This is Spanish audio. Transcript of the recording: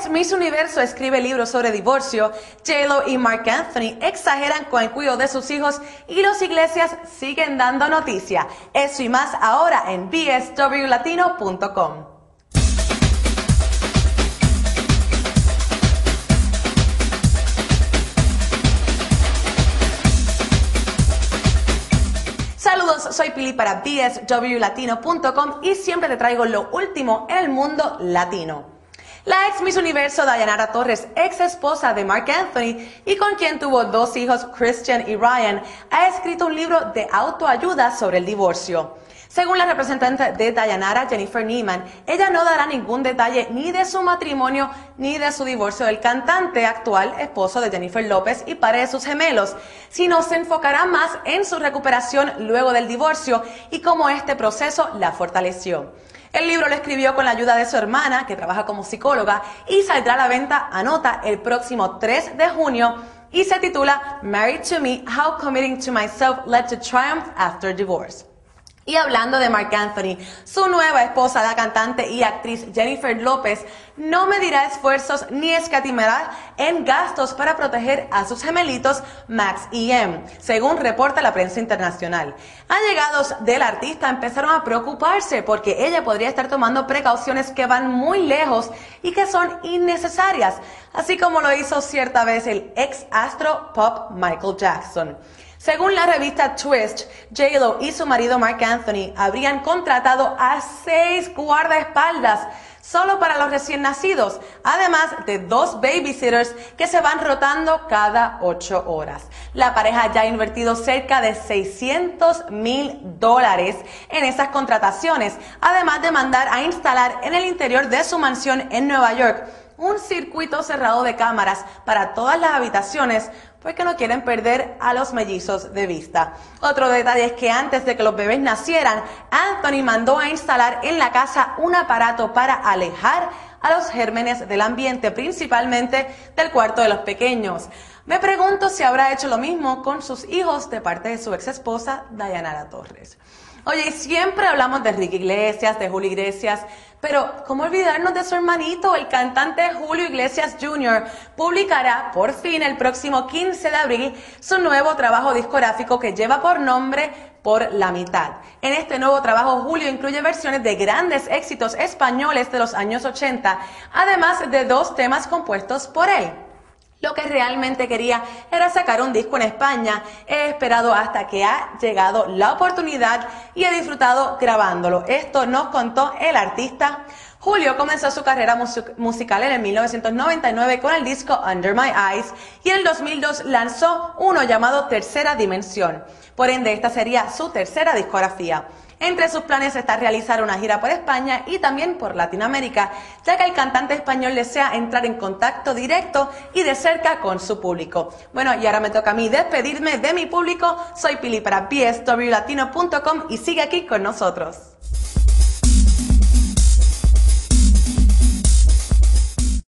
ex Miss Universo escribe libros sobre divorcio, J-Lo y Marc Anthony exageran con el cuidado de sus hijos y las iglesias siguen dando noticia. Eso y más ahora en bswlatino.com. Saludos, soy Pili para bswlatino.com y siempre te traigo lo último en el mundo latino. La ex Miss Universo Dayanara Torres, ex esposa de Marc Anthony y con quien tuvo 2 hijos, Christian y Ryan, ha escrito un libro de autoayuda sobre el divorcio. Según la representante de Dayanara, Jennifer Neiman, ella no dará ningún detalle ni de su matrimonio ni de su divorcio del cantante actual esposo de Jennifer López y padre de sus gemelos, sino se enfocará más en su recuperación luego del divorcio y cómo este proceso la fortaleció. El libro lo escribió con la ayuda de su hermana, que trabaja como psicóloga, y saldrá a la venta, anota, el próximo 3 de junio y se titula Married to Me, How Committing to Myself Led to Triumph After Divorce. Y hablando de Marc Anthony, su nueva esposa, la cantante y actriz Jennifer López, no medirá esfuerzos ni escatimará en gastos para proteger a sus gemelitos Max y Em, según reporta la prensa internacional. Allegados del artista empezaron a preocuparse porque ella podría estar tomando precauciones que van muy lejos y que son innecesarias, así como lo hizo cierta vez el ex astro pop Michael Jackson. Según la revista Twist, J-Lo y su marido Marc Anthony habrían contratado a 6 guardaespaldas solo para los recién nacidos, además de 2 babysitters que se van rotando cada 8 horas. La pareja ya ha invertido cerca de $600,000 en esas contrataciones, además de mandar a instalar en el interior de su mansión en Nueva York un circuito cerrado de cámaras para todas las habitaciones, porque no quieren perder a los mellizos de vista. Otro detalle es que antes de que los bebés nacieran, Anthony mandó a instalar en la casa un aparato para alejar a los gérmenes del ambiente, principalmente del cuarto de los pequeños. Me pregunto si habrá hecho lo mismo con sus hijos de parte de su ex esposa Dayanara Torres. Oye, siempre hablamos de Ricky Iglesias, de Julio Iglesias, pero ¿cómo olvidarnos de su hermanito? El cantante Julio Iglesias Jr. publicará por fin el próximo 15 de abril su nuevo trabajo discográfico que lleva por nombre Por la Mitad. En este nuevo trabajo, Julio incluye versiones de grandes éxitos españoles de los años 80, además de 2 temas compuestos por él. Lo que realmente quería era sacar un disco en España. He esperado hasta que ha llegado la oportunidad y he disfrutado grabándolo. Esto nos contó el artista. Julio comenzó su carrera musical en el 1999 con el disco Under My Eyes y en el 2002 lanzó uno llamado Tercera Dimensión. Por ende, esta sería su tercera discografía. Entre sus planes está realizar una gira por España y también por Latinoamérica, ya que el cantante español desea entrar en contacto directo y de cerca con su público. Bueno, y ahora me toca a mí despedirme de mi público. Soy Pili para bswlatino.com y sigue aquí con nosotros.